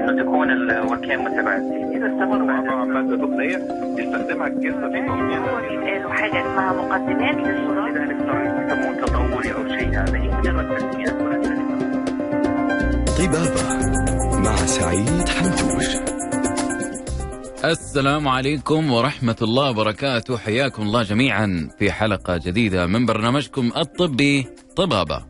انه تكون الوركين متباعدين. اذا استمر مع ماده دقنيه يستخدمها الجسم في تصنيع حاجه اسمها مقدمات للصوره، لذلك يسموه تطوري او شيء. هذا هي مجرد تسميه. طبابة مع سعيد حنتوش. السلام عليكم ورحمة الله وبركاته، حياكم الله جميعا في حلقة جديدة من برنامجكم الطبي طبابة.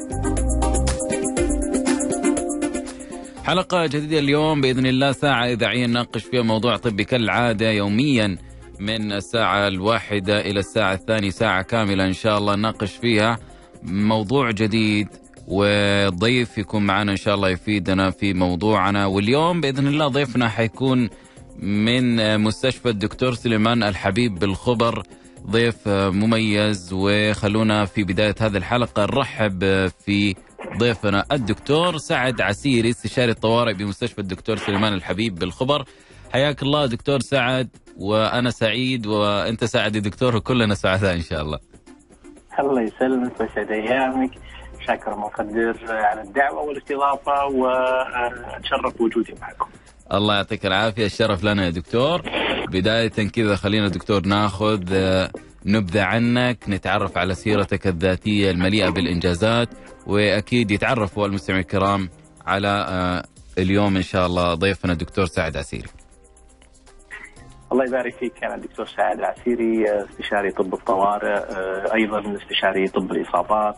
حلقة جديدة اليوم بإذن الله، ساعة إذاعية نناقش فيها موضوع طبي كالعادة يوميا من الساعة 1 إلى الساعة 2، ساعة كاملة إن شاء الله نناقش فيها موضوع جديد، وضيف يكون معنا إن شاء الله يفيدنا في موضوعنا. واليوم بإذن الله ضيفنا حيكون من مستشفى الدكتور سليمان الحبيب بالخبر، ضيف مميز. وخلونا في بداية هذه الحلقة نرحب في ضيفنا الدكتور سعد عسيري، استشاري الطوارئ بمستشفى الدكتور سليمان الحبيب بالخبر. حياك الله دكتور سعد، وأنا سعيد وأنت سعد يا دكتور، وكلنا سعداء إن شاء الله. الله يسلمك ويسعد أيامك، شاكر ومقدر على الدعوة والاستضافة، وأتشرف بوجودي معكم. الله يعطيك العافية، الشرف لنا يا دكتور. بداية كذا خلينا دكتور ناخذ نبذة عنك، نتعرف على سيرتك الذاتية المليئة بالإنجازات، وأكيد يتعرفوا المستمعين الكرام على اليوم إن شاء الله ضيفنا الدكتور سعد عسيري. الله يبارك فيك. أنا الدكتور سعد العسيري، استشاري طب الطوارئ، أيضا استشاري طب الإصابات،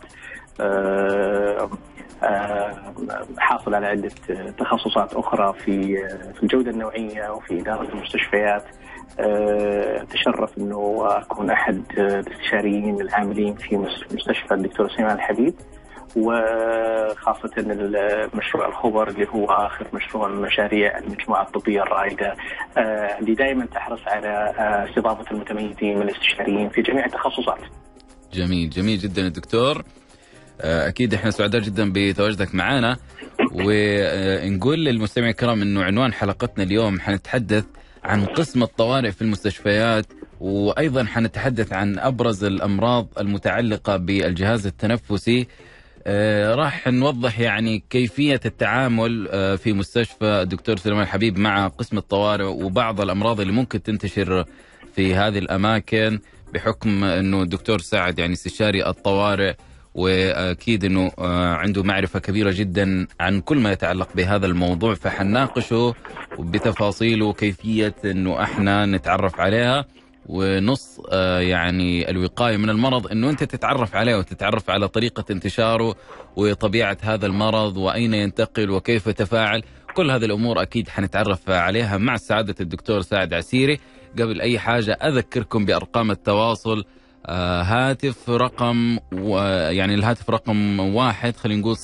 حاصل على عدة تخصصات أخرى في الجودة النوعية وفي إدارة المستشفيات. تشرف أنه أكون أحد الاستشاريين العاملين في مستشفى الدكتور سليمان الحبيب، وخاصة المشروع الخبر اللي هو آخر مشروع من مشاريع المجموعة الطبية الرائدة، اللي دائما تحرص على استضافة المتميزين من الاستشاريين في جميع التخصصات. جميل جميل جدا يا دكتور، أكيد إحنا سعداء جدا بتواجدك معنا. ونقول للمستمعين الكرام إنه عنوان حلقتنا اليوم حنتحدث عن قسم الطوارئ في المستشفيات، وأيضا حنتحدث عن أبرز الأمراض المتعلقة بالجهاز التنفسي. راح نوضح يعني كيفية التعامل في مستشفى الدكتور سليمان الحبيب مع قسم الطوارئ، وبعض الأمراض اللي ممكن تنتشر في هذه الأماكن بحكم أنه الدكتور سعد يعني استشاري الطوارئ، وأكيد أنه عنده معرفة كبيرة جدا عن كل ما يتعلق بهذا الموضوع، فحنناقشه بتفاصيله كيفية أنه احنا نتعرف عليها. ونص يعني الوقاية من المرض أنه أنت تتعرف عليه وتتعرف على طريقة انتشاره وطبيعة هذا المرض وأين ينتقل وكيف يتفاعل. كل هذه الأمور أكيد حنتعرف عليها مع سعادة الدكتور سعد عسيري. قبل أي حاجة أذكركم بأرقام التواصل. هاتف رقم يعني الهاتف رقم 1، خلينا نقول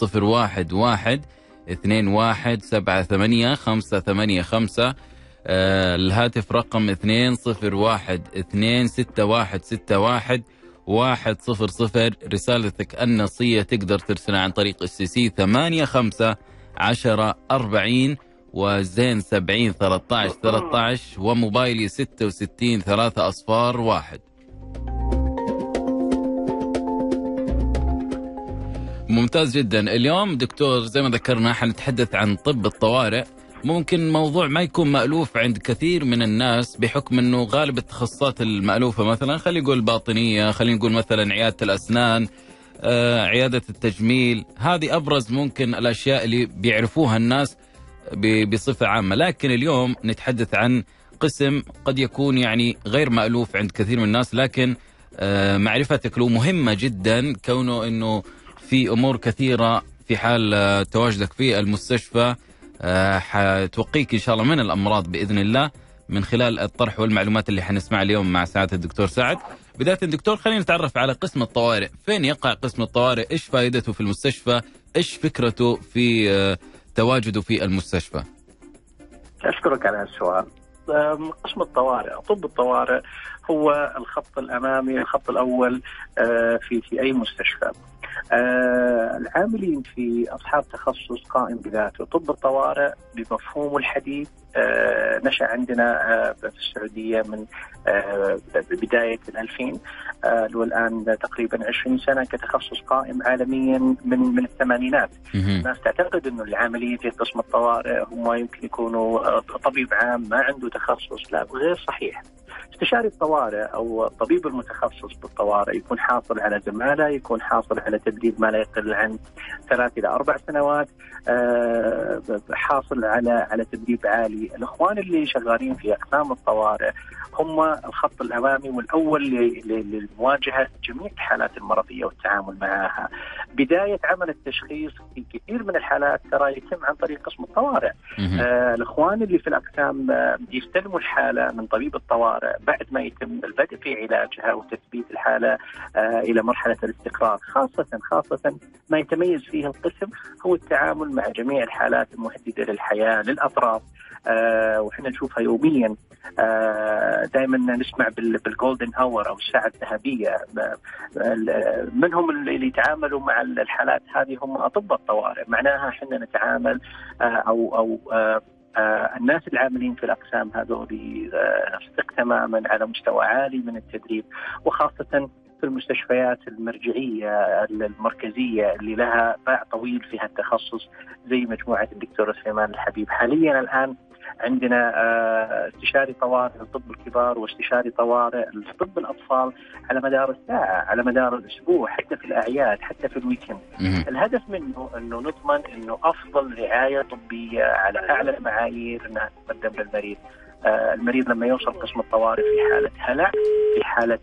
012178585. الهاتف رقم 20126161100. رسالتك النصية تقدر ترسلها عن طريق السي 851040 وزين 701313، وموبايلي 66 3 أصفار 1. ممتاز جدا. اليوم دكتور زي ما ذكرنا حنتحدث عن طب الطوارئ. ممكن موضوع ما يكون مألوف عند كثير من الناس بحكم أنه غالب التخصصات المألوفة مثلا خلينا نقول باطنية، خلينا نقول مثلا عيادة الأسنان، عيادة التجميل، هذه أبرز ممكن الأشياء اللي بيعرفوها الناس بصفة عامة. لكن اليوم نتحدث عن قسم قد يكون يعني غير مألوف عند كثير من الناس، لكن معرفتك له مهمة جدا، كونه أنه في أمور كثيرة في حال تواجدك في المستشفى حتوقيك إن شاء الله من الأمراض بإذن الله من خلال الطرح والمعلومات اللي حنسمع اليوم مع سعادة الدكتور سعد. بداية الدكتور خلينا نتعرف على قسم الطوارئ. فين يقع قسم الطوارئ؟ إيش فائدته في المستشفى؟ إيش فكرته في تواجده في المستشفى؟ أشكرك على السؤال. قسم الطوارئ، طب الطوارئ هو الخط الأمامي، الخط الأول في أي مستشفى. العاملين في أصحاب تخصص قائم بذاته، طب الطوارئ بمفهومه الحديث نشأ عندنا في السعودية من بداية 2000 والآن تقريبا 20 سنة كتخصص قائم عالميا من الثمانينات. الناس تعتقد أنه العاملين في قسم الطوارئ هم يمكن يكونوا طبيب عام ما عنده تخصص، لا، غير صحيح. استشاري الطوارئ أو الطبيب المتخصص بالطوارئ يكون حاصل على زمالة، يكون حاصل على تدريب ما لا يقل عن 3 إلى 4 سنوات، حاصل على تدريب عالي. الإخوان اللي شغالين في أقسام الطوارئ هم الخط الأمامي والأول لمواجهة جميع الحالات المرضية والتعامل معها. بداية عمل التشخيص في كثير من الحالات ترى يتم عن طريق قسم الطوارئ. الإخوان اللي في الأقسام يستلموا الحالة من طبيب الطوارئ بعد ما يتم البدء في علاجها وتثبيت الحالة إلى مرحلة الاستقرار. خاصة ما يتميز فيه القسم هو التعامل مع جميع الحالات المهددة للحياة للأطراف، وحنا نشوفها يوميا. دائما نسمع بالجولدن هاور أو الساعة الذهبية. منهم اللي يتعاملوا مع الحالات هذه هم أطباء الطوارئ. معناها حنا نتعامل أو الناس العاملين في الأقسام هذول نصدق تماما على مستوى عالي من التدريب، وخاصة في المستشفيات المرجعية المركزية اللي لها باع طويل في هالتخصص زي مجموعة الدكتور سليمان الحبيب. حاليا الآن عندنا استشاري طوارئ للطب الكبار واستشاري طوارئ لطب الأطفال على مدار الساعة، على مدار الأسبوع، حتى في الأعياد، حتى في الويكند. الهدف منه أنه نضمن أنه أفضل رعاية طبية على أعلى المعايير أنها تقدم للمريض. المريض لما يوصل قسم الطوارئ في حالة هلع، في حالة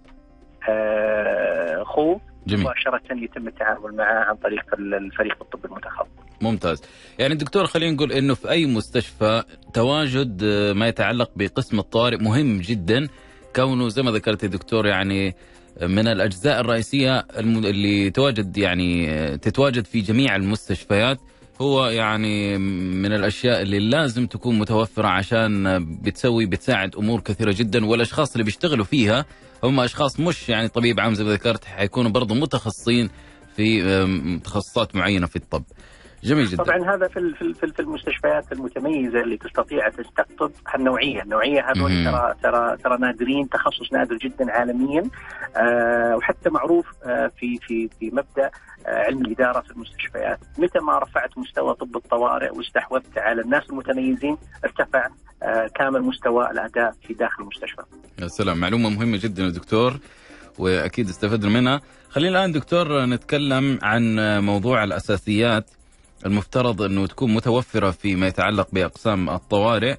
خوف، مباشرة يتم التعامل معه عن طريق الفريق الطبي المتخصص. ممتاز. يعني دكتور خلينا نقول انه في اي مستشفى تواجد ما يتعلق بقسم الطوارئ مهم جدا، كونه زي ما ذكرت يا دكتور يعني من الاجزاء الرئيسيه اللي تتواجد في جميع المستشفيات. هو يعني من الاشياء اللي لازم تكون متوفره عشان بتساعد امور كثيره جدا، والاشخاص اللي بيشتغلوا فيها هم اشخاص مش يعني طبيب عام زي ما ذكرت، حيكونوا برضو متخصصين في تخصصات معينه في الطب. جميل جدا. طبعا هذا في المستشفيات المتميزه اللي تستطيع تستقطب النوعيه هذول ترى نادرين، تخصص نادر جدا عالميا، وحتى معروف في مبدا علم الاداره في المستشفيات. متى ما رفعت مستوى طب الطوارئ واستحوذت على الناس المتميزين ارتفع كامل مستوى الاداء في داخل المستشفى. يا سلام، معلومه مهمه جدا يا دكتور، واكيد استفدنا منها. خلينا الان دكتور نتكلم عن موضوع الاساسيات المفترض أنه تكون متوفرة فيما يتعلق بأقسام الطوارئ،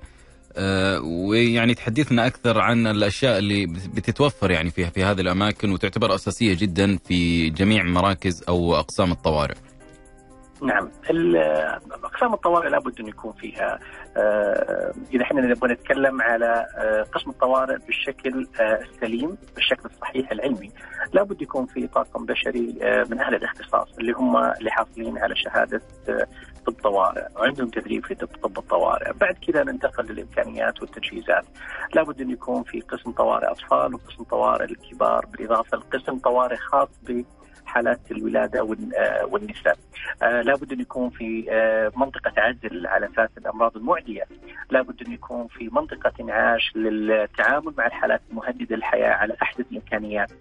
ويعني تحدثنا أكثر عن الأشياء اللي بتتوفر يعني فيها في هذه الأماكن وتعتبر أساسية جدا في جميع مراكز أو أقسام الطوارئ. نعم، أقسام الطوارئ لابد أن يكون فيها، إذا احنا نبغى نتكلم على قسم الطوارئ بالشكل السليم، بالشكل الصحيح العلمي، لابد يكون في طاقم بشري من أهل الاختصاص اللي هم اللي حاصلين على شهادة طب طوارئ وعندهم تدريب في طب الطوارئ. بعد كذا ننتقل للإمكانيات والتجهيزات. لابد أن يكون في قسم طوارئ أطفال وقسم طوارئ الكبار، بالإضافة لقسم طوارئ خاص حالات الولادة والنساء. لابد أن يكون في منطقة عزل على أساس الأمراض المعدية. لابد أن يكون في منطقة انعاش للتعامل مع الحالات المهددة للحياة على أحدث الإمكانيات.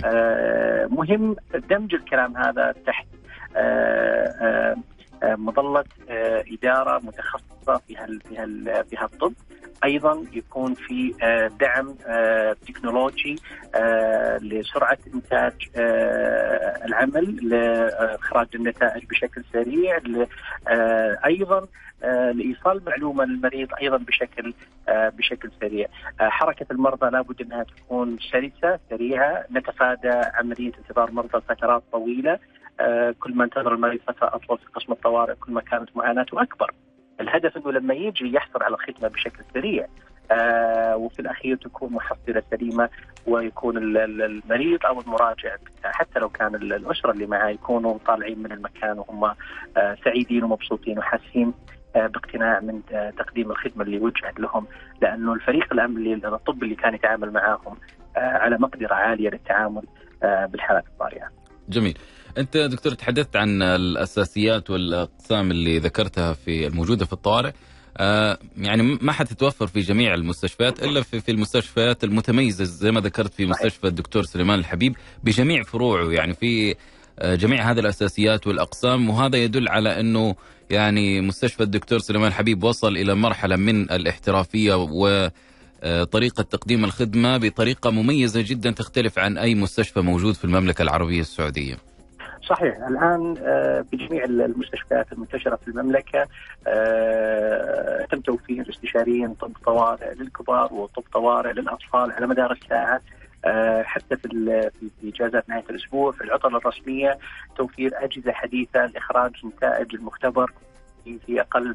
مهم دمج الكلام هذا تحت مظلة إدارة متخصصة في هالطب. أيضا يكون في دعم تكنولوجي لسرعة إنتاج العمل، لإخراج النتائج بشكل سريع، أيضا لإيصال معلومة للمريض أيضا بشكل سريع. حركة المرضى لابد أنها تكون سلسة سريعة، نتفادى عملية انتظار مرضى فترات طويلة. كل ما انتظر المريض فترة أطول في قسم الطوارئ كل ما كانت معاناته أكبر. الهدف أنه لما يجي يحصل على الخدمة بشكل سريع، وفي الأخير تكون محصلة سليمة، ويكون المريض أو المراجع حتى لو كان الأسرة اللي معه يكونوا طالعين من المكان وهم سعيدين ومبسوطين وحاسين باقتناع من تقديم الخدمة اللي وجهت لهم، لأنه الفريق الطبي اللي كان يتعامل معاهم على مقدرة عالية للتعامل بالحالات الطارئة. جميل. أنت دكتور تحدثت عن الأساسيات والأقسام اللي ذكرتها في الموجودة في الطوارئ، يعني ما حتتوفر في جميع المستشفيات إلا في المستشفيات المتميزة زي ما ذكرت في مستشفى الدكتور سليمان الحبيب بجميع فروعه، يعني في جميع هذه الأساسيات والأقسام، وهذا يدل على أنه يعني مستشفى الدكتور سليمان الحبيب وصل إلى مرحلة من الاحترافية وطريقة تقديم الخدمة بطريقة مميزة جدا تختلف عن أي مستشفى موجود في المملكة العربية السعودية. صحيح. الآن بجميع المستشفيات المنتشرة في المملكة تم توفير استشاريين طب طوارئ للكبار وطب طوارئ للأطفال على مدار الساعة، حتى في إجازات نهاية الأسبوع، في العطل الرسمية توفير أجهزة حديثة لإخراج نتائج المختبر في أقل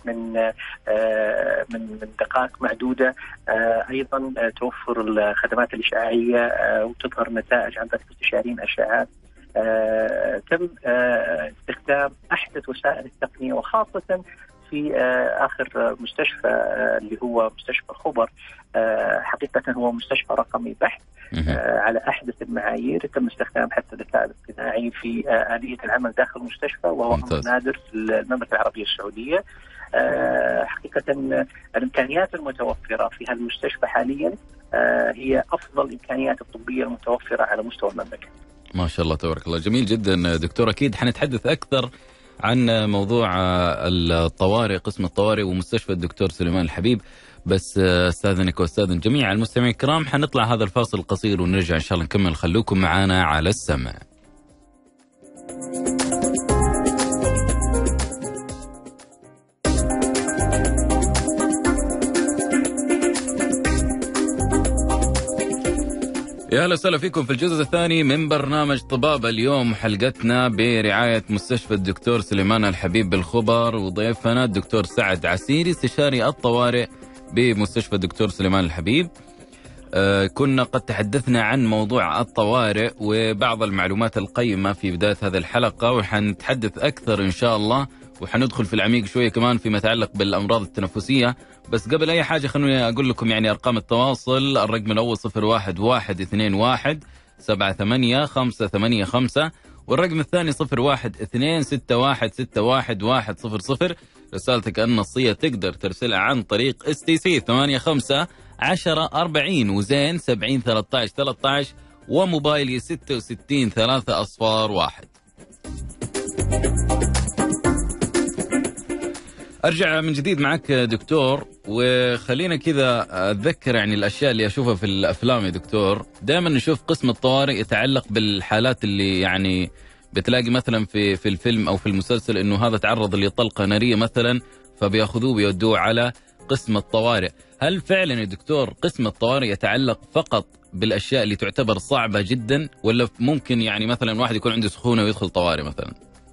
من دقائق معدودة. أيضا توفر الخدمات الإشعاعية وتظهر نتائج عن طريق استشاريين أشعات. تم استخدام أحدث وسائل التقنية، وخاصة في آخر مستشفى اللي هو مستشفى الخبر، حقيقة هو مستشفى رقمي بحت على أحدث المعايير. تم استخدام حتى الذكاء الاصطناعي في آلية العمل داخل المستشفى، وهو أمر نادر في المملكة العربية السعودية. حقيقة الإمكانيات المتوفرة في هذا المستشفى حاليا هي أفضل الإمكانيات الطبية المتوفرة على مستوى المملكة. ما شاء الله تبارك الله. جميل جدا دكتور. أكيد حنتحدث أكثر عن موضوع الطوارئ، قسم الطوارئ ومستشفى الدكتور سليمان الحبيب، بس استاذنك واستاذن جميع المستمعين الكرام حنطلع هذا الفاصل القصير ونرجع ان شاء الله نكمل. خلوكم معنا على السمع. يا اهلا وسهلا فيكم في الجزء الثاني من برنامج طبابة. اليوم حلقتنا برعاية مستشفى الدكتور سليمان الحبيب بالخبر، وضيفنا الدكتور سعد عسيري استشاري الطوارئ بمستشفى الدكتور سليمان الحبيب. كنا قد تحدثنا عن موضوع الطوارئ وبعض المعلومات القيمة في بداية هذه الحلقة، وحنتحدث أكثر إن شاء الله، وحندخل في العميق شوية كمان فيما يتعلق بالأمراض التنفسية. بس قبل أي حاجة خلوني أقول لكم يعني أرقام التواصل. الرقم الأول 0112217885، والرقم الثاني 0126161100. رسالتك النصية تقدر ترسلها عن طريق STC 851040 وزين 701313 وموبايلي 663 أرجع من جديد معك دكتور، وخلينا كذا أتذكر يعني الأشياء اللي أشوفها في الأفلام يا دكتور. دائما نشوف قسم الطوارئ يتعلق بالحالات اللي يعني بتلاقي مثلا في الفيلم أو في المسلسل إنه هذا تعرض لطلقة نارية مثلا، فبياخذوه بيودوه على قسم الطوارئ. هل فعلا يا دكتور قسم الطوارئ يتعلق فقط بالأشياء اللي تعتبر صعبة جدا، ولا ممكن يعني مثلا واحد يكون عنده سخونة ويدخل طوارئ مثلا؟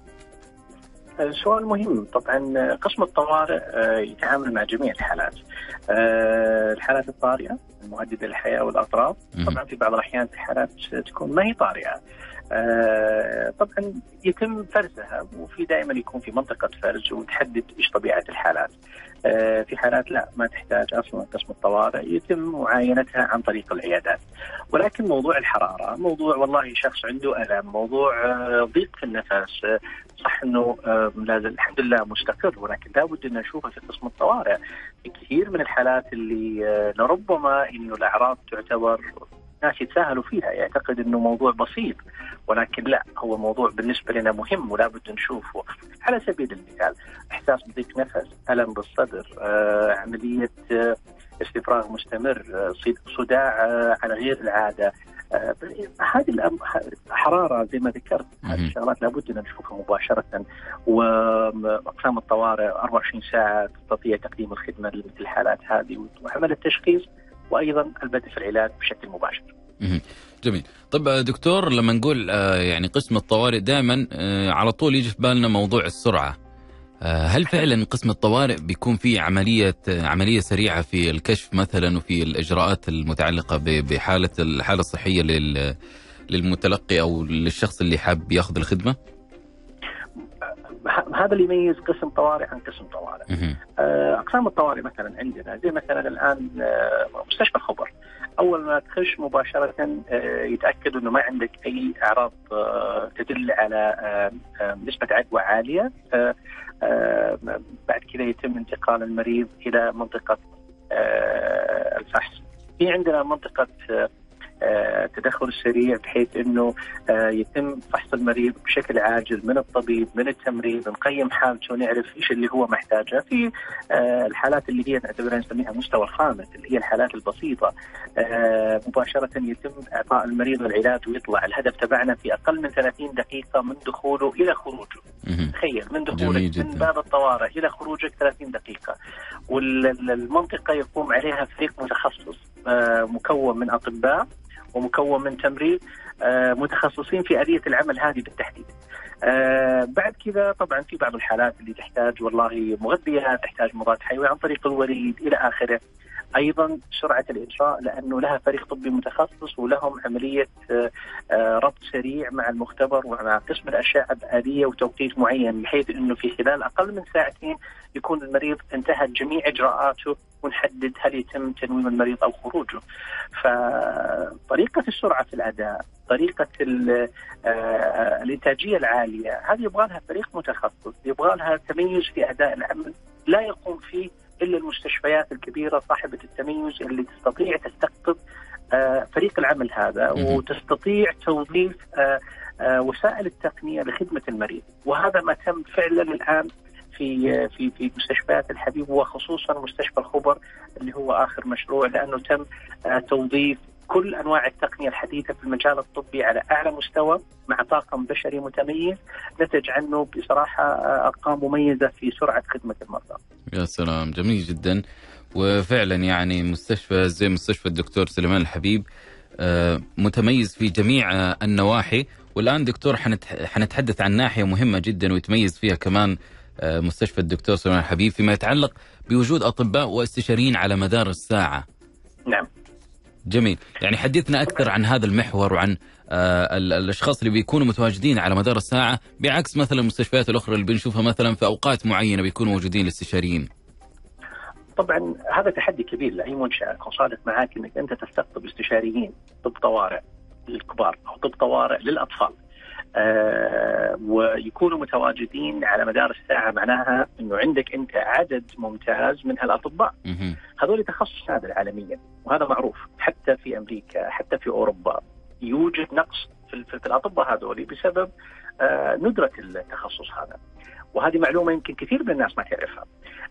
سؤال مهم. طبعا قسم الطوارئ يتعامل مع جميع الحالات، الحالات الطارئة المهددة للحياة والأطراف. طبعا في بعض الأحيان في حالات تكون ما هي طارئة، طبعا يتم فرزها، وفي دائما يكون في منطقة فرز وتحدد إيش طبيعة الحالات. في حالات لا ما تحتاج أصلا قسم الطوارئ، يتم معاينتها عن طريق العيادات. ولكن موضوع الحرارة، موضوع والله شخص عنده ألم، موضوع ضيق في النفس، صح أنه لازم الحمد لله مستقر، ولكن لابد أن نشوفها في قسم الطوارئ. في كثير من الحالات اللي لربما أنه الأعراض تعتبر ناس يتساهلوا فيها، يعتقد أنه موضوع بسيط، ولكن لا، هو موضوع بالنسبة لنا مهم ولا بد نشوفه. على سبيل المثال إحساس بضيق نفس، ألم بالصدر، عملية استفراغ مستمر، صداع على غير العادة، هذه حرارة زي ما ذكرت، هذه الشغلات لابد أن نشوفها مباشرة. وأقسام الطوارئ 24 ساعة تستطيع تقديم الخدمة لمثل الحالات هذه وعمل التشخيص وأيضا البدء في العلاج بشكل مباشر. جميل. طب دكتور، لما نقول يعني قسم الطوارئ دائما على طول يجي في بالنا موضوع السرعة. هل فعلا قسم الطوارئ بيكون فيه عملية سريعة في الكشف مثلا وفي الإجراءات المتعلقة بحالة الحالة الصحية للمتلقي أو للشخص اللي حاب ياخذ الخدمة؟ هذا اللي يميز قسم طوارئ عن قسم طوارئ. أقسام الطوارئ مثلا عندنا زي مثلا الآن مستشفى الخبر، أول ما تخش مباشرة يتأكد أنه ما عندك أي أعراض تدل على نسبة عدوى عالية. بعد كذا يتم انتقال المريض إلى منطقة الفحص. في عندنا منطقة تدخل السريع، بحيث انه يتم فحص المريض بشكل عاجل من الطبيب من التمريض، نقيم حالته ونعرف ايش اللي هو محتاجه. في الحالات اللي هي نعتبرها نسميها مستوى الخامس، اللي هي الحالات البسيطه، مباشره يتم اعطاء المريض العلاج ويطلع. الهدف تبعنا في اقل من 30 دقيقه من دخوله الى خروجه. تخيل من دخولك من باب الطوارئ الى خروجك 30 دقيقه. والمنطقه يقوم عليها فريق متخصص مكون من اطباء ومكون من تمريض متخصصين في آلية العمل هذه بالتحديد. بعد كذا طبعا في بعض الحالات اللي تحتاج والله مغذيات، تحتاج مضاد حيوي عن طريق الوريد إلى آخره. أيضا سرعة الإجراء لأنه لها فريق طبي متخصص ولهم عملية ربط سريع مع المختبر ومع قسم الأشعة بآلية وتوقيت معين، بحيث أنه في خلال أقل من ساعتين يكون المريض انتهت جميع إجراءاته ونحدد هل يتم تنويم المريض أو خروجه. فطريقة السرعة في الأداء، طريقة الإنتاجية العالية، هذه يبغى لها فريق متخصص، يبغى لها تميز في أداء العمل لا يقوم فيه إلا المستشفيات الكبيرة صاحبة التميز اللي تستطيع تستقطب فريق العمل هذا وتستطيع توظيف وسائل التقنية لخدمة المريض. وهذا ما تم فعلا الآن في مستشفيات الحبيب، وخصوصا مستشفى الخبر اللي هو آخر مشروع، لأنه تم توظيف كل أنواع التقنية الحديثة في المجال الطبي على أعلى مستوى مع طاقم بشري متميز، نتج عنه بصراحة أرقام مميزة في سرعة خدمة المرضى. يا سلام، جميل جدا. وفعلا يعني مستشفى زي مستشفى الدكتور سليمان الحبيب متميز في جميع النواحي. والآن دكتور حنتحدث عن ناحية مهمة جدا ويتميز فيها كمان مستشفى الدكتور سليمان الحبيب فيما يتعلق بوجود أطباء واستشاريين على مدار الساعة. نعم. جميل. يعني حدثنا أكثر عن هذا المحور وعن الأشخاص اللي بيكونوا متواجدين على مدار الساعة، بعكس مثلا المستشفيات الأخرى اللي بنشوفها مثلا في أوقات معينة بيكونوا موجودين الاستشاريين. طبعا هذا تحدي كبير لأي منشأة. أكون صادق معاك أنك أنت تستقطب استشاريين طب طوارئ للكبار أو طب طوارئ للأطفال ويكونوا متواجدين على مدار الساعة، معناها أنه عندك أنت عدد ممتاز من هالأطباء. هذول تخصص نادر عالميا، وهذا معروف حتى في أمريكا حتى في أوروبا. يوجد نقص في الأطباء هذول بسبب ندرة التخصص هذا، وهذه معلومة يمكن كثير من الناس ما تعرفها.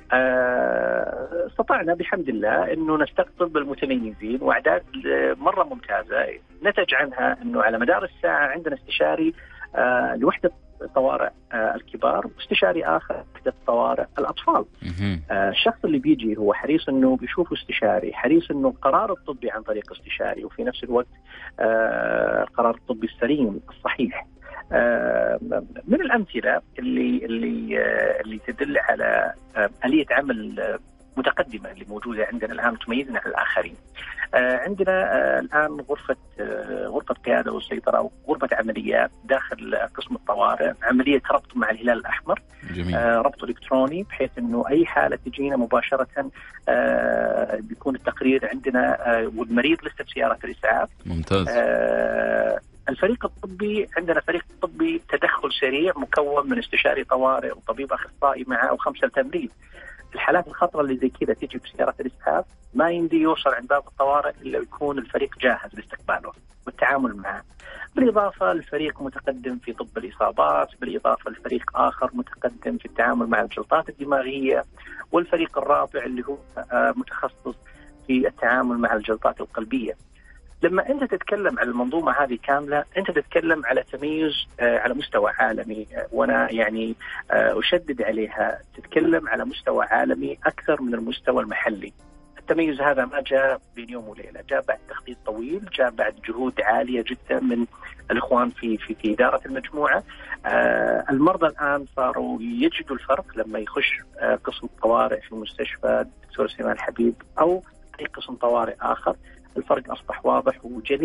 استطعنا بحمد الله أنه نستقطب المتميزين وأعداد مرة ممتازة، نتج عنها أنه على مدار الساعة عندنا استشاري لوحدة طوارئ الكبار واستشاري آخر وحدة طوارئ الأطفال. الشخص اللي بيجي هو حريص أنه بيشوف استشاري، حريص أنه القرار الطبي عن طريق استشاري، وفي نفس الوقت القرار الطبي السليم الصحيح. من الأمثلة اللي تدل على آلية عمل متقدمة اللي موجودة عندنا الآن تميزنا عن الآخرين. عندنا الآن غرفة قيادة والسيطرة وغرفة عمليات داخل قسم الطوارئ، عملية ربط مع الهلال الأحمر. جميل. ربط إلكتروني، بحيث أنه أي حالة تجينا مباشرة بيكون التقرير عندنا والمريض لسه بسيارة الإسعاف. ممتاز. الفريق الطبي عندنا فريق طبي تدخل سريع مكون من استشاري طوارئ وطبيب أخصائي معه و5 تمريض. الحالات الخطرة اللي زي كذا تيجي بسيارة الإسعاف ما يمدي يوصل عند باب الطوارئ إلا يكون الفريق جاهز لاستقباله والتعامل معه. بالإضافة الفريق متقدم في طب الإصابات، بالإضافة الفريق آخر متقدم في التعامل مع الجلطات الدماغية، والفريق الرابع اللي هو متخصص في التعامل مع الجلطات القلبية. لما أنت تتكلم على المنظومة هذه كاملة، أنت تتكلم على تميز على مستوى عالمي، وأنا يعني أشدد عليها، تتكلم على مستوى عالمي أكثر من المستوى المحلي. التميز هذا ما جاء بين يوم وليلة، جاء بعد تخطيط طويل، جاء بعد جهود عالية جدا من الإخوان في إدارة المجموعة. المرضى الآن صاروا يجدوا الفرق لما يخش قسم طوارئ في مستشفى الدكتور سليمان الحبيب أو أي قسم طوارئ آخر. الفرق أصبح واضح وجلي.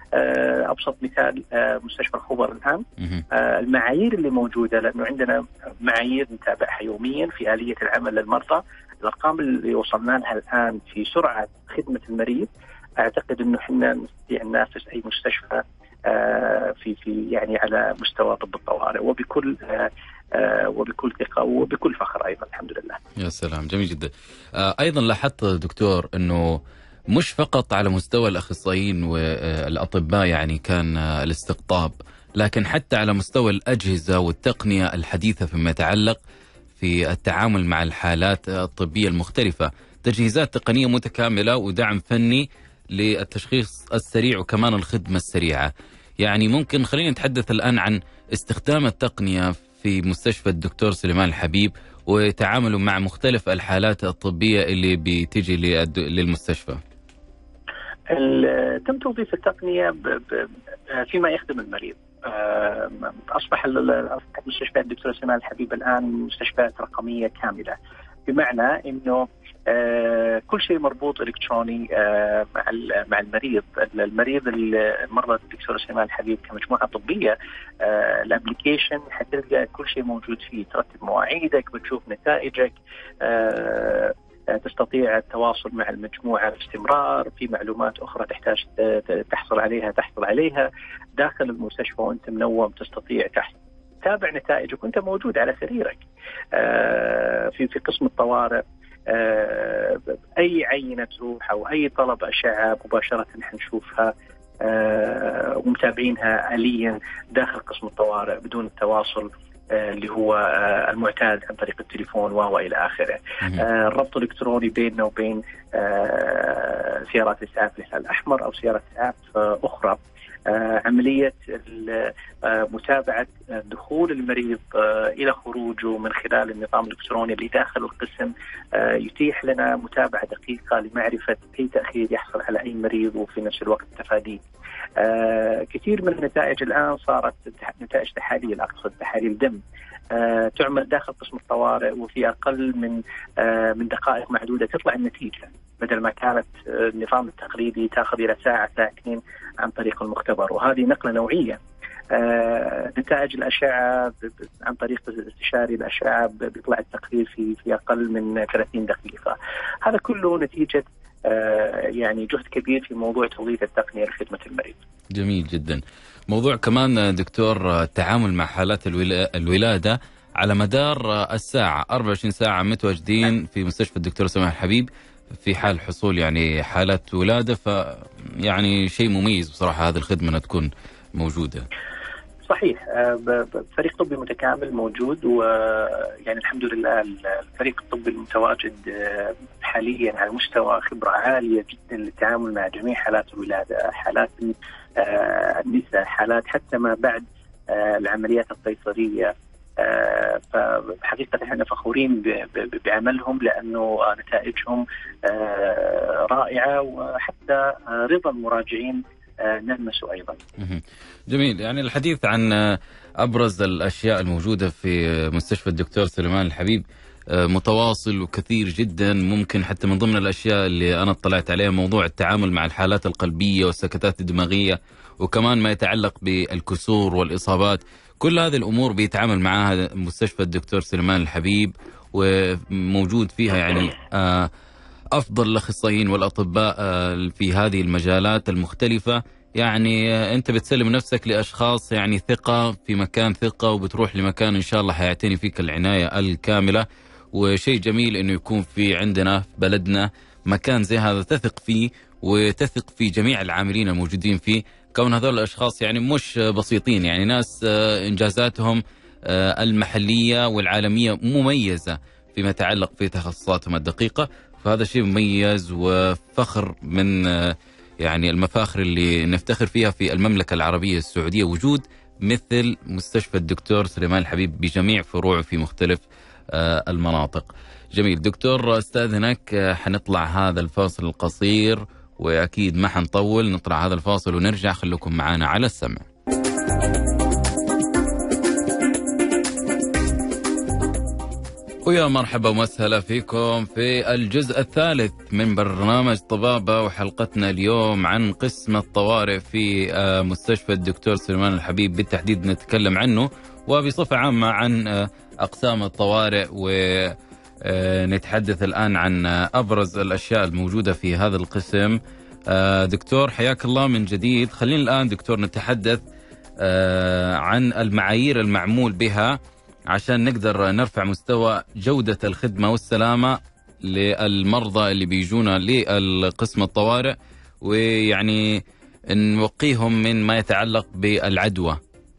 أبسط مثال مستشفى الخبر الآن، المعايير اللي موجودة، لأنه عندنا معايير نتابعها يوميا في آلية العمل للمرضى. الأرقام اللي وصلنا لها الآن في سرعة خدمة المريض، أعتقد أنه حنا نستطيع ننافس أي مستشفى في يعني على مستوى طب الطوارئ، وبكل ثقة وبكل فخر أيضا الحمد لله. يا سلام، جميل جدا. أيضا لاحظت دكتور أنه مش فقط على مستوى الأخصائيين والأطباء يعني كان الاستقطاب، لكن حتى على مستوى الأجهزة والتقنية الحديثة فيما يتعلق في التعامل مع الحالات الطبية المختلفة، تجهيزات تقنية متكاملة ودعم فني للتشخيص السريع وكمان الخدمة السريعة. يعني ممكن خلينا نتحدث الآن عن استخدام التقنية في مستشفى الدكتور سليمان الحبيب وتعامله مع مختلف الحالات الطبية اللي بتيجي للمستشفى. تم توظيف التقنية فيما يخدم المريض. أصبح مستشفى الدكتور سليمان الحبيب الآن مستشفيات رقمية كاملة، بمعنى أنه كل شيء مربوط إلكتروني مع المريض. المرضى الدكتور سليمان الحبيب كمجموعة طبية، الابليكيشن حتلقى كل شيء موجود فيه، ترتب مواعيدك، بتشوف نتائجك، تستطيع التواصل مع المجموعة باستمرار، في معلومات أخرى تحتاج تحصل عليها داخل المستشفى وأنت منوم، تستطيع تتابع نتائجك وأنت موجود على سريرك. في قسم الطوارئ أي عينة تروح أو أي طلب أشعة مباشرة حنشوفها ومتابعينها آليا داخل قسم الطوارئ بدون التواصل اللي هو المعتاد عن طريق التليفون وإلى آخره. الربط الإلكتروني بيننا وبين سيارات الإسعاف الهلال الأحمر أو سيارات إسعاف أخرى. عملية متابعة دخول المريض إلى خروجه من خلال النظام الإلكتروني اللي داخل القسم يتيح لنا متابعة دقيقة لمعرفة أي تأخير يحصل على أي مريض وفي نفس الوقت تفاديه. كثير من النتائج الآن صارت نتائج تحاليل، أقصد تحاليل دم، تعمل داخل قسم الطوارئ وفي أقل من دقائق معدودة تطلع النتيجة، بدل ما كانت النظام التقليدي تأخذ إلى ساعة ساعتين عن طريق المختبر. وهذه نقلة نوعية. نتائج الأشعة عن طريق استشاري الأشعة بيطلع التقرير في أقل من 30 دقيقة. هذا كله نتيجة يعني جهد كبير في موضوع توظيف التقنية لخدمة المريض. جميل جدا. موضوع كمان دكتور التعامل مع حالات الولادة على مدار الساعة 24 ساعة متواجدين في مستشفى الدكتور سليمان الحبيب في حال حصول يعني حالات ولادة، يعني شيء مميز بصراحة هذه الخدمة أنها تكون موجودة. صحيح. فريق طبي متكامل موجود، ويعني الحمد لله الفريق الطبي المتواجد حاليا على مستوى خبرة عالية جدا للتعامل مع جميع حالات الولادة، حالات النساء، حالات حتى ما بعد العمليات القيصرية. فحقيقة احنا فخورين بعملهم لأنه نتائجهم رائعة، وحتى رضا المراجعين نلمسه أيضا. جميل. يعني الحديث عن أبرز الأشياء الموجودة في مستشفى الدكتور سليمان الحبيب متواصل وكثير جدا. ممكن حتى من ضمن الأشياء اللي أنا اطلعت عليها موضوع التعامل مع الحالات القلبية والسكتات الدماغية، وكمان ما يتعلق بالكسور والإصابات. كل هذه الأمور بيتعامل معها مستشفى الدكتور سليمان الحبيب، وموجود فيها يعني أفضل الأخصائيين والأطباء في هذه المجالات المختلفة. يعني أنت بتسلم نفسك لأشخاص يعني ثقة في مكان ثقة، وبتروح لمكان إن شاء الله حيعتني فيك العناية الكاملة. وشيء جميل إنه يكون في عندنا في بلدنا مكان زي هذا تثق فيه وتثق في جميع العاملين الموجودين فيه، كون هذول الأشخاص يعني مش بسيطين، يعني ناس إنجازاتهم المحلية والعالمية مميزة فيما يتعلق في تخصصاتهم الدقيقة. فهذا شيء مميز وفخر من يعني المفاخر اللي نفتخر فيها في المملكة العربية السعودية، وجود مثل مستشفى الدكتور سليمان الحبيب بجميع فروعه في مختلف المناطق. جميل دكتور، استأذنك حنطلع هذا الفاصل القصير، وأكيد ما حنطول، نطلع هذا الفاصل ونرجع. خلوكم معنا على السمع. ويا مرحبا ومسهلا فيكم في الجزء الثالث من برنامج طبابة، وحلقتنا اليوم عن قسم الطوارئ في مستشفى الدكتور سليمان الحبيب بالتحديد. نتكلم عنه وبصفة عامة عن أقسام الطوارئ، ونتحدث الآن عن أبرز الأشياء الموجودة في هذا القسم. دكتور حياك الله من جديد. خلينا الآن دكتور نتحدث عن المعايير المعمول بها عشان نقدر نرفع مستوى جودة الخدمة والسلامة للمرضى اللي بيجونا للقسم الطوارئ، ويعني نوقيهم من ما يتعلق بالعدوى.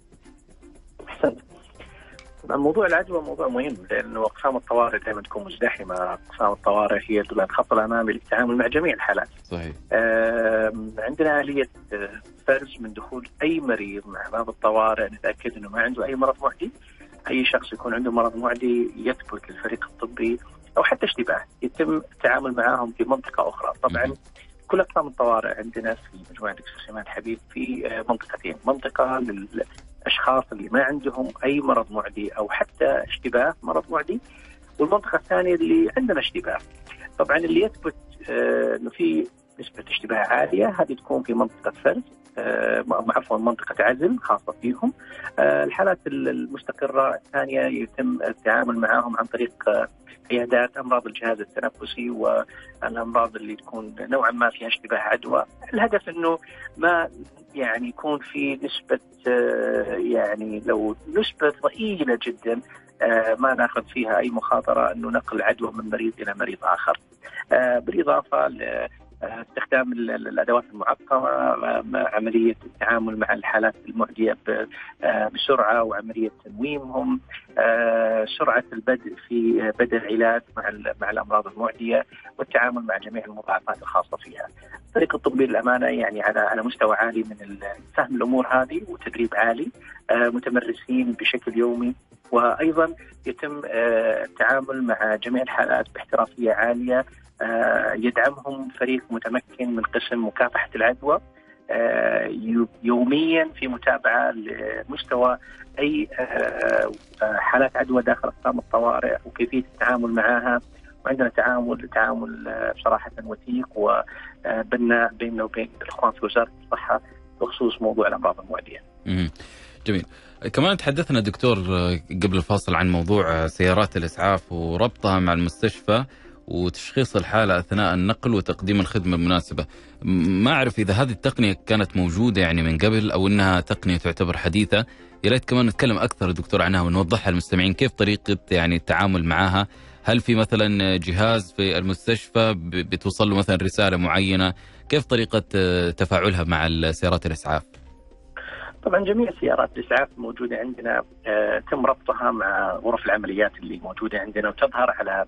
طبعا موضوع العدوى موضوع مهم، لأنه أقسام الطوارئ دائما تكون مزدحمة. أقسام الطوارئ هي الخط الأمامي للتعامل مع جميع الحالات. صحيح. عندنا آلية فرز من دخول أي مريض مع باب الطوارئ، نتأكد أنه ما عنده أي مرض معدي. أي شخص يكون عنده مرض معدي يثبت الفريق الطبي أو حتى اشتباه، يتم التعامل معهم في منطقة أخرى. طبعا كل أقسام الطوارئ عندنا في مجموعة دكتور سليمان الحبيب في منطقتين: منطقة للأشخاص اللي ما عندهم أي مرض معدي أو حتى اشتباه مرض معدي، والمنطقة الثانية اللي عندنا اشتباه. طبعا اللي يثبت أنه في نسبة اشتباه عالية هذه تكون في منطقة فرز، عفوا منطقة عزل خاصة فيهم. الحالات المستقرة الثانية يتم التعامل معهم عن طريق عيادات أمراض الجهاز التنفسي والأمراض اللي تكون نوعا ما فيها اشتباه عدوى. الهدف أنه ما يعني يكون في نسبة يعني لو نسبة ضئيلة جدا ما ناخذ فيها أي مخاطرة أنه نقل عدوى من مريض إلى مريض آخر. بالإضافة استخدام الأدوات المعقمة، عملية التعامل مع الحالات المعدية بسرعة وعملية تنويمهم، سرعة البدء في بدء العلاج مع الأمراض المعدية، والتعامل مع جميع المضاعفات الخاصة فيها. الفريق الطبي للأمانة يعني على مستوى عالي من فهم الأمور هذه وتدريب عالي، متمرسين بشكل يومي، وأيضا يتم التعامل مع جميع الحالات باحترافية عالية. يدعمهم فريق متمكن من قسم مكافحة العدوى يوميا في متابعة لمستوى أي حالات عدوى داخل أقسام الطوارئ وكيفية التعامل معها. وعندنا تعامل بصراحة وثيق وبناء بيننا وبين الإخوان في وزارة الصحة بخصوص موضوع الأمراض المعدية. جميل. كمان تحدثنا دكتور قبل الفاصل عن موضوع سيارات الإسعاف وربطها مع المستشفى وتشخيص الحالة أثناء النقل وتقديم الخدمة المناسبة. ما أعرف إذا هذه التقنية كانت موجودة يعني من قبل أو أنها تقنية تعتبر حديثة. يا ريت كمان نتكلم أكثر دكتور عنها ونوضحها للمستمعين كيف طريقة يعني التعامل معها. هل في مثلا جهاز في المستشفى بتوصل له مثلا رسالة معينة؟ كيف طريقة تفاعلها مع سيارات الإسعاف؟ طبعا جميع سيارات الإسعاف موجودة عندنا تم ربطها مع غرف العمليات اللي موجودة عندنا، وتظهر على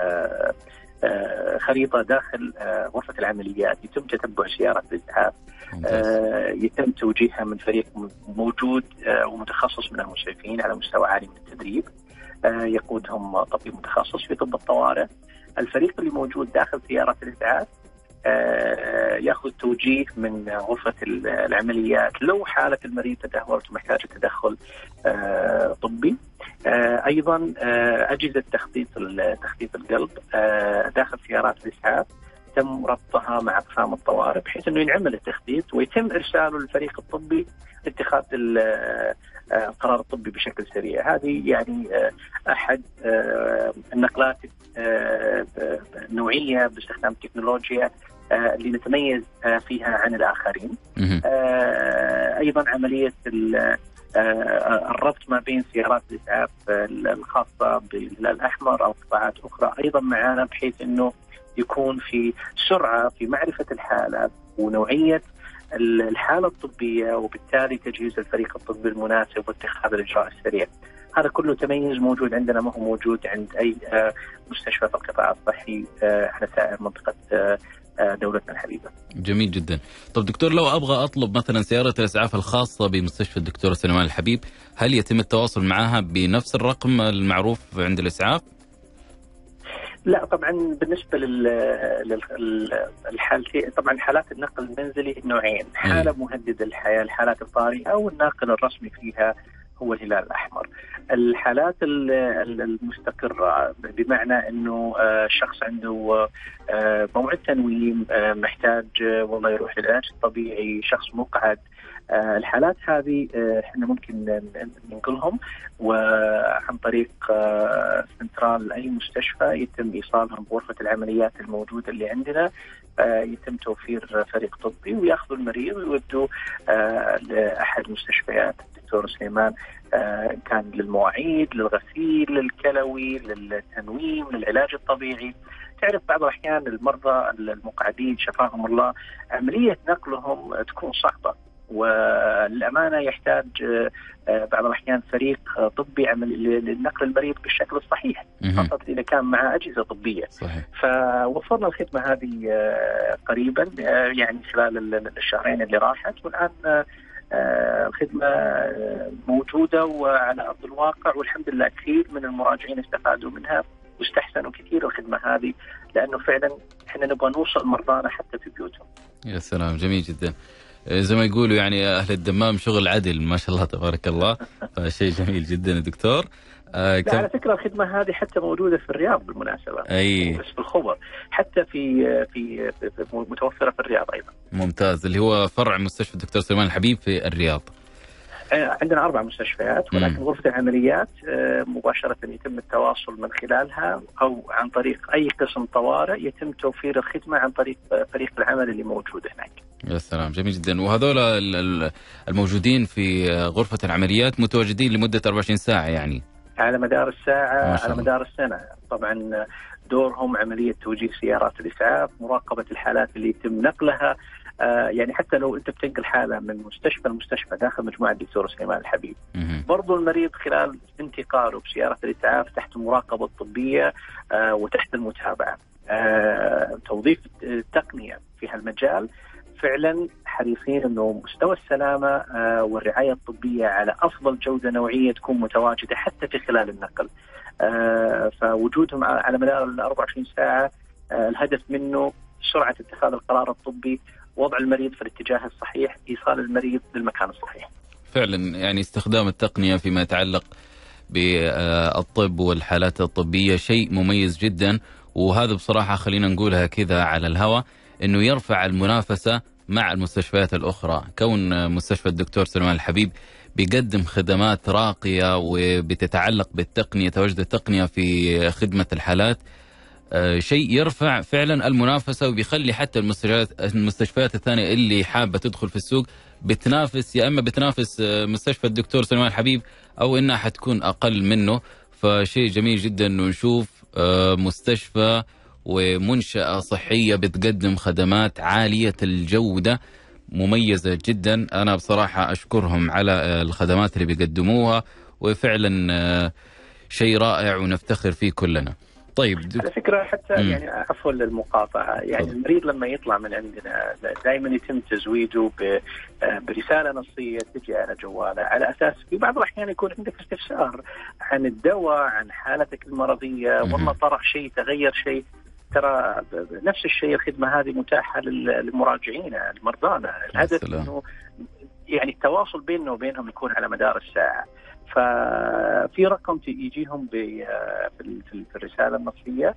خريطة داخل غرفة العمليات. يتم تتبع سيارة الإسعاف، يتم توجيهها من فريق موجود ومتخصص من المسعفين على مستوى عالي من التدريب، يقودهم طبيب متخصص في طب الطوارئ. الفريق اللي موجود داخل سيارة الإسعاف يأخذ توجيه من غرفة العمليات لو حالة المريض تدهورت ومحتاجة تدخل طبي. أيضا أجهزة تخطيط القلب داخل سيارات الإسعاف تم ربطها مع أقسام الطوارئ بحيث أنه ينعمل التخطيط ويتم إرساله للفريق الطبي لاتخاذ القرار الطبي بشكل سريع. هذه يعني أحد النقلات النوعية باستخدام التكنولوجيا اللي نتميز فيها عن الآخرين. أيضا عملية الربط ما بين سيارات الإسعاف الخاصة بالهلال الأحمر أو قطاعات أخرى أيضا معنا، بحيث أنه يكون في سرعة في معرفة الحالة ونوعية الحالة الطبية، وبالتالي تجهيز الفريق الطبي المناسب واتخاذ الإجراء السريع. هذا كله تميز موجود عندنا، ما هو موجود عند أي مستشفى في القطاع الصحي على سائر منطقة دولتنا الحبيبة. جميل جدا. طب دكتور، لو أبغى أطلب مثلا سيارة الإسعاف الخاصة بمستشفى الدكتور سليمان الحبيب، هل يتم التواصل معها بنفس الرقم المعروف عند الإسعاف؟ لا طبعا بالنسبة للحالتين، طبعا حالات النقل المنزلي نوعين: حالة مهددة للحياة، الحالات الطارئة، والناقل الرسمي فيها هو الهلال الأحمر. الحالات المستقرة بمعنى أنه شخص عنده موعد تنويم، محتاج والله يروح للعلاج الطبيعي، شخص مقعد، الحالات هذه احنا ممكن ننقلهم وعن طريق سنترال أي مستشفى يتم إيصالهم بغرفة العمليات الموجودة اللي عندنا، يتم توفير فريق طبي ويأخذوا المريض ويودوا لأحد مستشفيات الدكتور سليمان، كان للمواعيد، للغسيل، للكلوي، للتنويم، للعلاج الطبيعي. تعرف بعض الأحيان المرضى المقعدين شفاهم الله عملية نقلهم تكون صعبة، والأمانة يحتاج بعض الأحيان فريق طبي لنقل المريض بالشكل الصحيح، فقط إذا كان معه أجهزة طبية. صحيح. فوفرنا الخدمة هذه قريبا، يعني خلال الشهرين اللي راحت، والآن الخدمة موجودة وعلى أرض الواقع، والحمد لله كثير من المراجعين استفادوا منها واستحسنوا كثير الخدمة هذه، لأنه فعلا احنا نبغى نوصل مرضانا حتى في بيوتهم. يا سلام، جميل جدا. زي ما يقولوا يعني أهل الدمام شغل عدل ما شاء الله تبارك الله. شيء جميل جدا يا دكتور. على فكرة الخدمة هذه حتى موجودة في الرياض بالمناسبة، بس في الخبر، حتى في متوفرة في الرياض أيضا. ممتاز، اللي هو فرع مستشفى الدكتور سليمان الحبيب في الرياض. عندنا 4 مستشفيات، ولكن غرفة العمليات مباشرة يتم التواصل من خلالها أو عن طريق أي قسم طوارئ يتم توفير الخدمة عن طريق فريق العمل اللي موجود هناك. يا سلام، جميل جدا. وهذول الموجودين في غرفة العمليات متواجدين لمدة 24 ساعة يعني؟ على مدار الساعة، على مدار السنة. طبعا دورهم عملية توجيه سيارات الإسعاف، مراقبة الحالات اللي يتم نقلها، يعني حتى لو أنت بتنقل حالة من مستشفى لمستشفى داخل مجموعة الدكتور سليمان الحبيب، برضو المريض خلال انتقاله بسيارة الإسعاف تحت المراقبة الطبية وتحت المتابعة. توظيف التقنية في هالمجال فعلا حريصين أنه مستوى السلامة والرعاية الطبية على أفضل جودة نوعية تكون متواجدة حتى في خلال النقل. فوجودهم على مدار 24 ساعة الهدف منه سرعة اتخاذ القرار الطبي، وضع المريض في الاتجاه الصحيح، إيصال المريض للمكان الصحيح. فعلا يعني استخدام التقنية فيما يتعلق بالطب والحالات الطبية شيء مميز جدا، وهذا بصراحة خلينا نقولها كذا على الهواء أنه يرفع المنافسة مع المستشفيات الأخرى. كون مستشفى الدكتور سليمان الحبيب بيقدم خدمات راقية وبتتعلق بالتقنية، تواجد التقنية في خدمة الحالات، شيء يرفع فعلا المنافسة وبيخلي حتى المستشفيات الثانية اللي حابة تدخل في السوق بتنافس، يا أما بتنافس مستشفى الدكتور سليمان الحبيب أو إنها حتكون أقل منه. فشيء جميل جدا إنه نشوف مستشفى ومنشأة صحية بتقدم خدمات عالية الجودة مميزة جدا. أنا بصراحة أشكرهم على الخدمات اللي بيقدموها، وفعلا شيء رائع ونفتخر فيه كلنا. طيب على فكرة حتى يعني عفوا للمقاطعة، يعني المريض لما يطلع من عندنا دائما يتم تزويده برسالة نصية تجي على جواله، على أساس في بعض الأحيان يكون عندك استفسار عن الدواء، عن حالتك المرضية، والله طرأ شيء، تغير شيء، ترى نفس الشيء الخدمة هذه متاحة للمراجعين المرضانا. الهدف إنه يعني التواصل بيننا وبينهم يكون على مدار الساعة. ففي رقم يجيهم في الرسالة النصية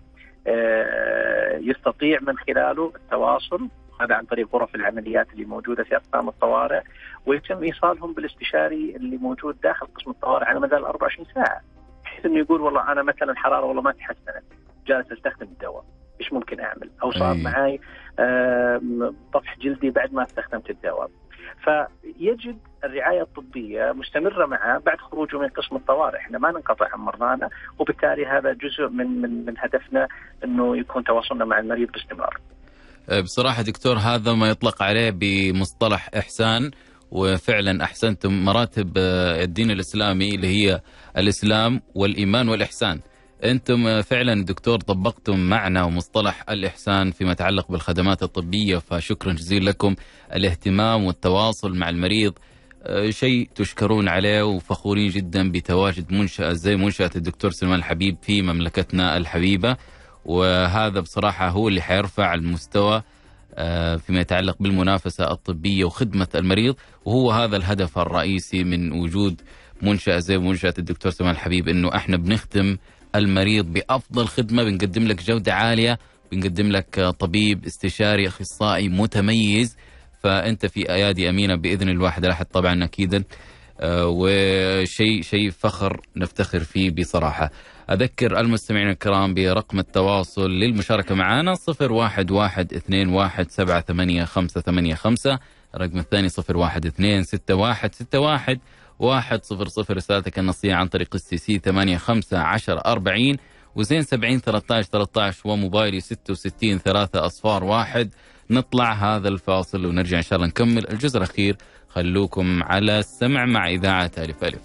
يستطيع من خلاله التواصل، هذا عن طريق غرف العمليات اللي موجودة في أقسام الطوارئ، ويتم إيصالهم بالاستشاري اللي موجود داخل قسم الطوارئ على مدار 24 ساعة، بحيث إنه يقول والله أنا مثلا الحرارة والله ما تحسنت، جالس أستخدم الدواء، إيش ممكن أعمل؟ أو صار معي طفح جلدي بعد ما استخدمت الدواء. فيجد الرعاية الطبية مستمرة معه بعد خروجه من قسم الطوارئ. احنا ما ننقطع عن مرضانا، وبالتالي هذا جزء من هدفنا انه يكون تواصلنا مع المريض باستمرار. بصراحة دكتور هذا ما يطلق عليه بمصطلح إحسان، وفعلا أحسنتم مراتب الدين الإسلامي اللي هي الإسلام والإيمان والإحسان. أنتم فعلا دكتور طبقتم معنا ومصطلح الإحسان فيما يتعلق بالخدمات الطبية، فشكرا جزيلا لكم. الاهتمام والتواصل مع المريض شيء تشكرون عليه، وفخورين جدا بتواجد منشأة زي منشأة الدكتور سليمان الحبيب في مملكتنا الحبيبة. وهذا بصراحة هو اللي حيرفع المستوى فيما يتعلق بالمنافسة الطبية وخدمة المريض، وهو هذا الهدف الرئيسي من وجود منشأة زي منشأة الدكتور سليمان الحبيب إنه إحنا بنخدم المريض بأفضل خدمة، بنقدم لك جودة عالية، بنقدم لك طبيب استشاري أخصائي متميز، فأنت في أيادي أمينة بإذن الواحد الأحد طبعا أكيدا. وشيء فخر نفتخر فيه بصراحة. أذكر المستمعين الكرام برقم التواصل للمشاركة معنا 0112178585، الرقم الثاني 0126161100. رسالتك النصية عن طريق الCC 851040 وزين 70 13 وموبايلي 66 3 نطلع هذا الفاصل ونرجع إن شاء الله نكمل الجزء الأخير. خلوكم على السمع مع إذاعة ألف ألف.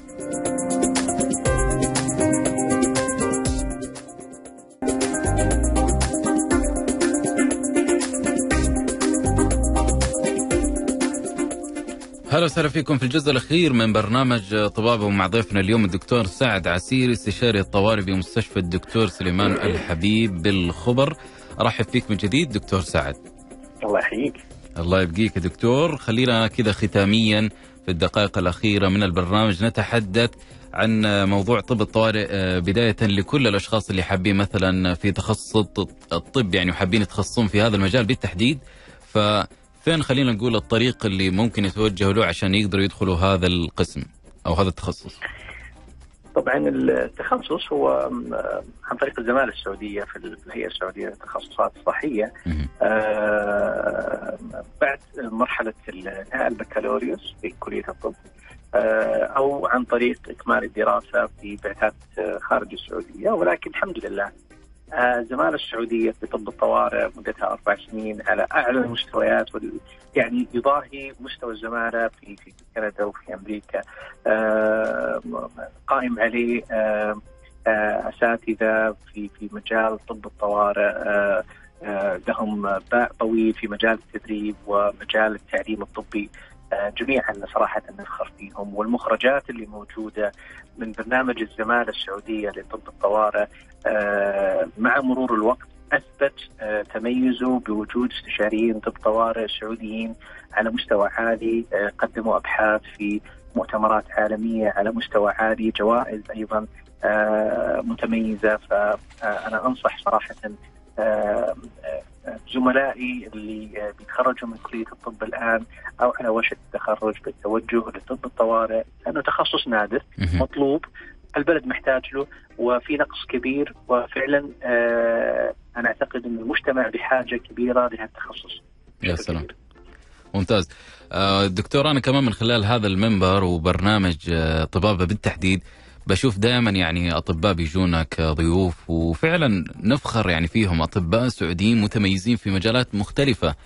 هلا وسهلا فيكم في الجزء الأخير من برنامج طبابة، ومع ضيفنا اليوم الدكتور سعد عسيري، استشاري الطوارئ بمستشفى الدكتور سليمان الحبيب بالخبر. أرحب فيك من جديد دكتور سعد. الله يحييك. الله يبقيك يا دكتور. خلينا كذا ختاميا في الدقائق الأخيرة من البرنامج نتحدث عن موضوع طب الطوارئ، بداية لكل الأشخاص اللي حابين مثلا في تخصص الطب يعني وحابين يتخصصون في هذا المجال بالتحديد، فين خلينا نقول الطريق اللي ممكن يتوجهوا له عشان يقدروا يدخلوا هذا القسم أو هذا التخصص؟ طبعا التخصص هو عن طريق الزمالة السعودية في الهيئة السعودية للتخصصات الصحية، بعد مرحلة البكالوريوس في كلية الطب، أو عن طريق إكمال الدراسة في بعثات خارج السعودية. ولكن الحمد لله الزمالة السعودية في طب الطوارئ مدتها 4 سنين على أعلى المستويات، يعني يضاهي مستوى الزمالة في كندا وفي أمريكا. قائم عليه أساتذة في مجال طب الطوارئ لهم باع طويل في مجال التدريب ومجال التعليم الطبي. جميعا صراحة نفخر فيهم، والمخرجات اللي موجودة من برنامج الزمالة السعودية لطب الطوارئ مع مرور الوقت أثبت تميزه بوجود استشاريين طب طوارئ سعوديين على مستوى عالي، قدموا أبحاث في مؤتمرات عالمية على مستوى عالي، جوائز أيضا متميزة. فأنا أنصح صراحة زملائي اللي بيتخرجوا من كلية الطب الآن أو على وشك التخرج بالتوجه لطب الطوارئ، لأنه تخصص نادر مطلوب، البلد محتاج له وفي نقص كبير، وفعلا أنا أعتقد أن المجتمع بحاجة كبيرة لهذا التخصص. يا سلام، ممتاز. دكتور، أنا كمان من خلال هذا المنبر وبرنامج طبابة بالتحديد بشوف دائما يعني أطباء بيجونا كضيوف، وفعلا نفخر يعني فيهم، أطباء سعوديين متميزين في مجالات مختلفة.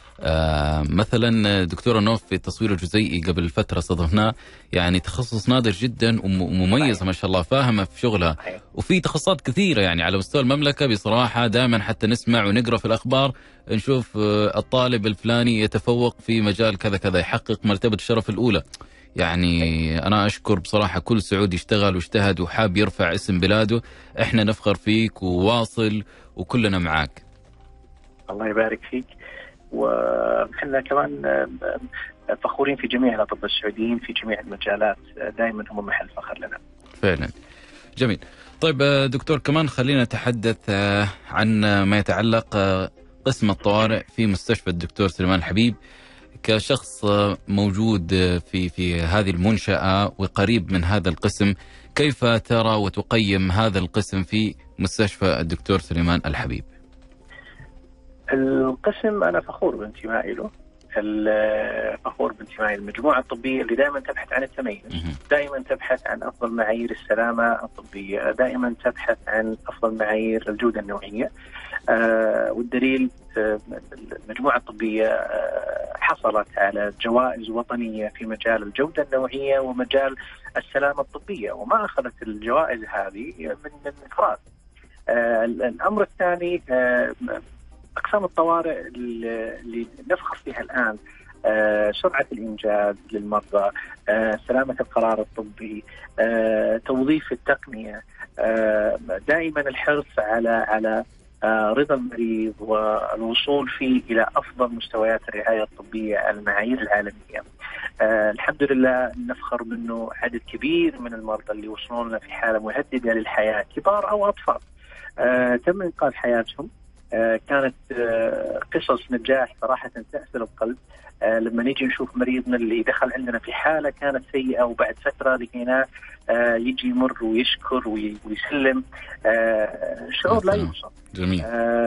مثلا دكتورة نوف في التصوير الجزيئي قبل فترة صادفناه، يعني تخصص نادر جدا ومميزة ما شاء الله، فاهمة في شغلها. وفي تخصصات كثيرة يعني على مستوى المملكة بصراحة، دائما حتى نسمع ونقرأ في الأخبار نشوف الطالب الفلاني يتفوق في مجال كذا كذا، يحقق مرتبة الشرف الأولى. يعني أنا أشكر بصراحة كل سعودي اشتغل واجتهد وحاب يرفع اسم بلاده. إحنا نفخر فيك وواصل وكلنا معاك. الله يبارك فيك. وإحنا كمان فخورين في جميع الأطباء السعوديين في جميع المجالات، دائما هم محل فخر لنا. فعلا جميل. طيب دكتور، كمان خلينا نتحدث عن ما يتعلق قسم الطوارئ في مستشفى الدكتور سليمان الحبيب. كشخص موجود في هذه المنشأة وقريب من هذا القسم، كيف ترى وتقيم هذا القسم في مستشفى الدكتور سليمان الحبيب؟ القسم أنا فخور بانتمائي له، فخور بانتمائي للمجموعة الطبية اللي دائما تبحث عن التميز، دائما تبحث عن أفضل معايير السلامة الطبية، دائما تبحث عن أفضل معايير الجودة النوعية. والدليل المجموعة الطبية حصلت على جوائز وطنية في مجال الجودة النوعية ومجال السلامة الطبية، وما أخذت الجوائز هذه من فراغ. الأمر الثاني، أقسام الطوارئ اللي نفخر فيها الآن، سرعة الإنجاز للمرضى، سلامة القرار الطبي، توظيف التقنية، دائما الحرص على رضا المريض والوصول فيه إلى أفضل مستويات الرعاية الطبية على المعايير العالمية. الحمد لله نفخر منه عدد كبير من المرضى اللي وصلوا لنا في حالة مهددة للحياة، كبار أو أطفال، تم إنقاذ حياتهم. كانت قصص نجاح صراحة تأثر القلب. لما نيجي نشوف مريضنا اللي دخل عندنا في حالة كانت سيئة وبعد فترة لقيناه يجي يمر ويشكر ويسلم، شعور لا يوصف. جميل.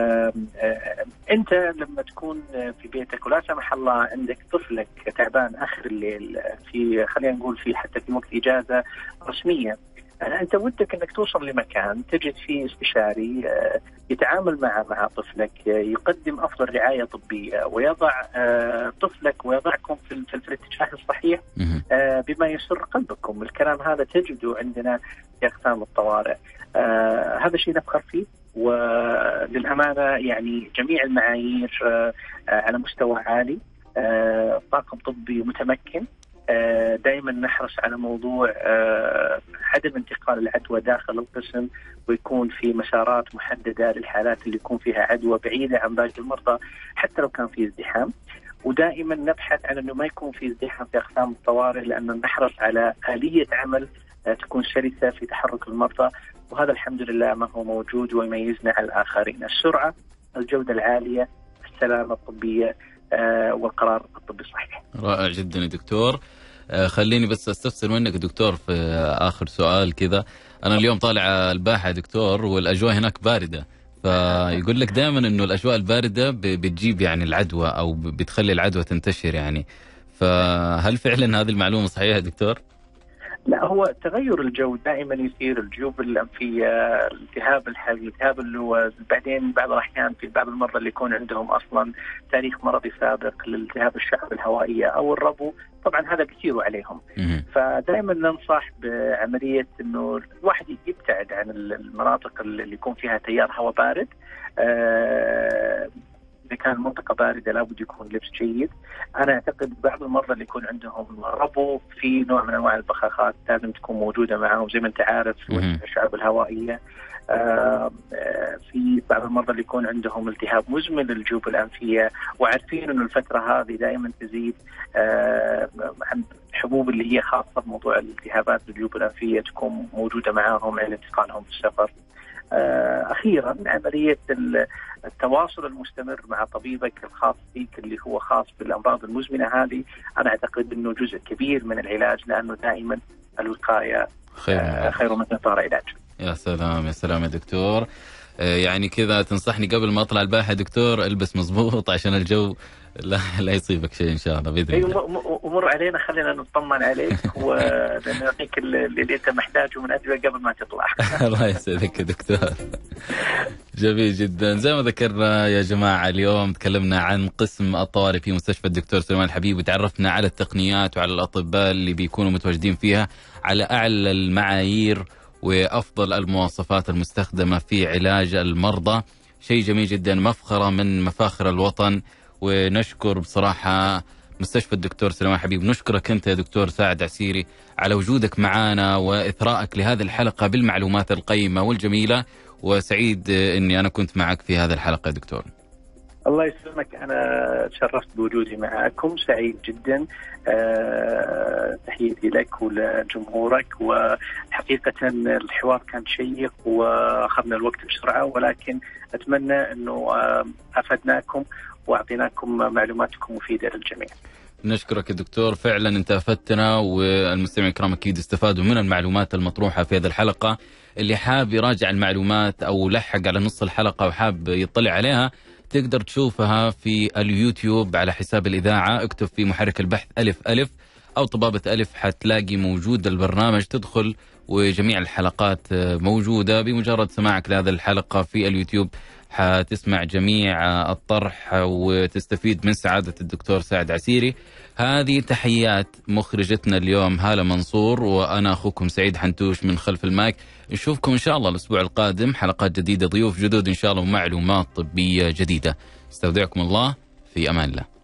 أنت لما تكون في بيتك ولا سمح الله عندك طفلك تعبان آخر الليل، في خلينا نقول في حتى في وقت إجازة رسمية، أنت ودك أنك توصل لمكان تجد فيه استشاري يتعامل مع طفلك، يقدم أفضل رعاية طبية ويضع طفلك ويضعكم في الاتجاه الصحيح بما يسر قلبكم. الكلام هذا تجده عندنا في أقسام الطوارئ. هذا شيء نفخر فيه، وللأمانة يعني جميع المعايير على مستوى عالي. طاقم طبي متمكن. دائما نحرص على موضوع عدم انتقال العدوى داخل القسم، ويكون في مسارات محددة للحالات اللي يكون فيها عدوى بعيدة عن باقي المرضى حتى لو كان في ازدحام. ودائما نبحث عن أنه ما يكون في ازدحام في أقسام الطوارئ، لأنه نحرص على آلية عمل تكون سلسة في تحرك المرضى، وهذا الحمد لله ما هو موجود ويميزنا على الآخرين: السرعة، الجودة العالية، السلامة الطبية، والقرار الطبي الصحيح. رائع جدا يا دكتور. خليني بس استفسر منك دكتور في آخر سؤال كذا. أنا اليوم طالع الباحة دكتور والأجواء هناك باردة، فيقول لك دائما إنه الأجواء الباردة بتجيب يعني العدوى أو بتخلي العدوى تنتشر يعني، فهل فعلا هذه المعلومة صحيحة دكتور؟ لا، هو تغير الجو دائما يصير الجيوب الأنفية، التهاب الحلق، التهاب اللوز، بعدين بعض الأحيان في بعض المرضى اللي يكون عندهم أصلا تاريخ مرضي سابق لالتهاب الشعب الهوائية أو الربو، طبعا هذا بيصير عليهم. فدائما ننصح بعملية إنه الواحد يبتعد عن المناطق اللي يكون فيها تيار هواء بارد. إذا كان المنطقة باردة لابد يكون لبس جيد. أنا أعتقد بعض المرضى اللي يكون عندهم ربو في نوع من أنواع البخاخات لازم تكون موجودة معهم، زي ما أنت عارف الشعب الهوائية. في بعض المرضى اللي يكون عندهم التهاب مزمن للجيوب الأنفية، وعارفين إنه الفترة هذه دائما تزيد عن حبوب اللي هي خاصة بموضوع الالتهابات الجيوب الأنفية تكون موجودة معهم عند انتقالهم في السفر. أخيرا عملية التواصل المستمر مع طبيبك الخاص فيك اللي هو خاص بالأمراض المزمنة هذه، أنا أعتقد أنه جزء كبير من العلاج، لأنه دائما الوقاية خير من إنكار علاج. يا سلام يا سلام يا دكتور. يعني كذا تنصحني قبل ما أطلع الباحة دكتور ألبس مضبوط عشان الجو لا يصيبك شيء إن شاء الله بإذن الله. ومر علينا، خلينا نطمن عليك ونعطيك اللي أنت محتاجه من أدوية قبل ما تطلع. الله يسعدك يا دكتور. جميل جدا. زي ما ذكرنا يا جماعة اليوم تكلمنا عن قسم الطوارئ في مستشفى الدكتور سليمان الحبيب، وتعرفنا على التقنيات وعلى الأطباء اللي بيكونوا متواجدين فيها على أعلى المعايير وأفضل المواصفات المستخدمة في علاج المرضى. شيء جميل جدا، مفخرة من مفاخر الوطن. ونشكر بصراحة مستشفى الدكتور سليمان الحبيب، نشكرك أنت يا دكتور سعد عسيري على وجودك معنا وإثرائك لهذه الحلقة بالمعلومات القيمة والجميلة، وسعيد أني أنا كنت معك في هذه الحلقة يا دكتور. الله يسلمك، أنا تشرفت بوجودي معكم، سعيد جدا. تحياتي لك ولجمهورك، وحقيقة الحوار كان شيق وأخذنا الوقت بسرعة، ولكن أتمنى أنه أفدناكم وأعطيناكم معلوماتكم مفيدة للجميع. نشكرك يا دكتور، فعلا أنت أفدتنا، والمستمعين الكرام أكيد استفادوا من المعلومات المطروحة في هذه الحلقة. اللي حاب يراجع المعلومات أو لحق على نص الحلقة وحاب يطلع عليها تقدر تشوفها في اليوتيوب على حساب الإذاعة. اكتب في محرك البحث ألف أو طبابة ألف حتلاقي موجود البرنامج، تدخل وجميع الحلقات موجودة. بمجرد سماعك لهذه الحلقة في اليوتيوب حتسمع جميع الطرح وتستفيد من سعادة الدكتور سعد عسيري. هذه تحيات مخرجتنا اليوم هالة منصور، وأنا أخوكم سعيد حنتوش من خلف المايك. نشوفكم إن شاء الله الأسبوع القادم حلقات جديدة، ضيوف جدد إن شاء الله ومعلومات طبية جديدة. استودعكم الله، في أمان الله.